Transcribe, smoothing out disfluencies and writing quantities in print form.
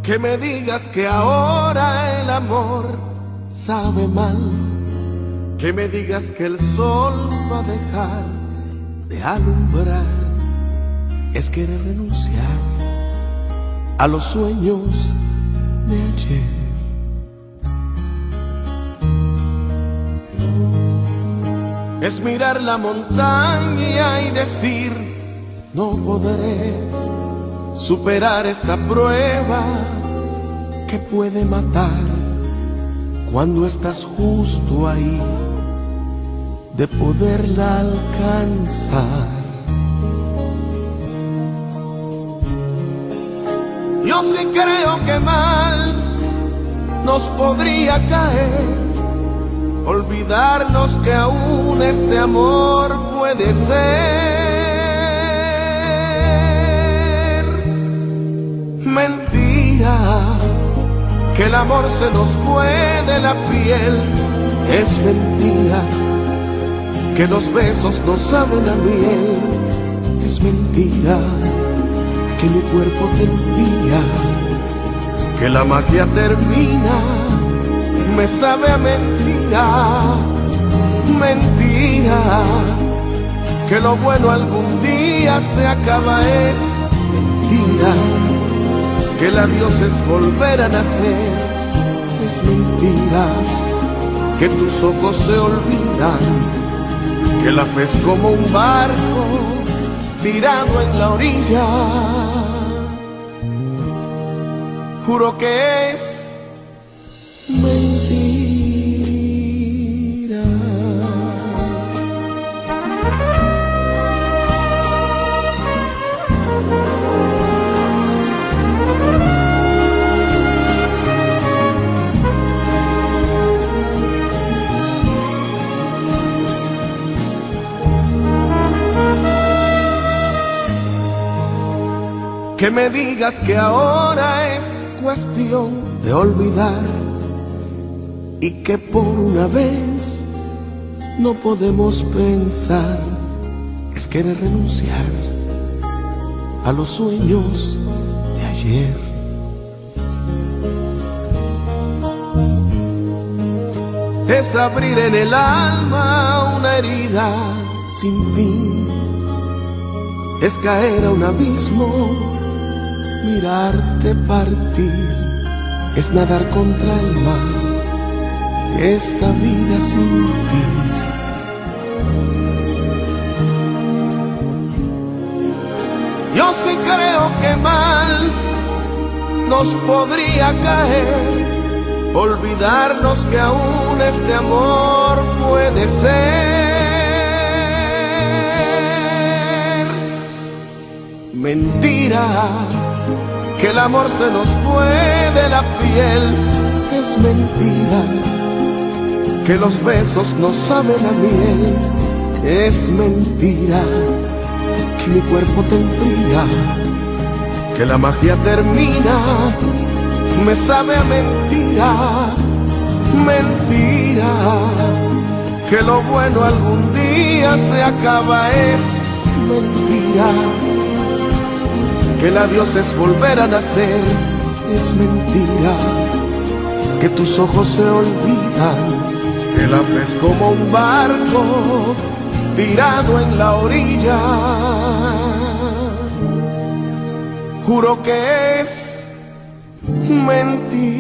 Que me digas que ahora el amor sabe mal, que me digas que el sol va a dejar de alumbrar, es querer renunciar a los sueños de ayer. Es mirar la montaña y decir, no podré superar esta prueba que puede matar cuando estás justo ahí de poderla alcanzar. Yo sí creo que mal nos podría caer olvidarnos que aún este amor puede ser mentira, que el amor se nos fue de la piel. Es mentira que los besos no saben a miel. Es mentira que mi cuerpo te enfría, que la magia termina, me sabe a mentira. Mentira que lo bueno algún día se acaba. Es mentira que el adiós es volver a nacer. Es mentira que tus ojos se olvidan, que la fe es como un barco tirado en la orilla. Juro que es mentira. Que me digas que ahora es cuestión de olvidar y que por una vez no podemos pensar. Es querer renunciar a los sueños de ayer. Es abrir en el alma una herida sin fin. Es caer a un abismo, mirarte partir. Es nadar contra el mar, esta vida sin ti. Yo sí creo que mal nos podría caer olvidarnos que aún este amor puede ser mentira, que el amor se nos fue de la piel. Es mentira que los besos no saben a miel. Es mentira que mi cuerpo te enfría, que la magia termina, me sabe a mentira. Mentira que lo bueno algún día se acaba. Es mentira que el adiós es volver a nacer. Es mentira que tus ojos se olvidan, que la fe es como un barco tirado en la orilla. Juro que es mentira.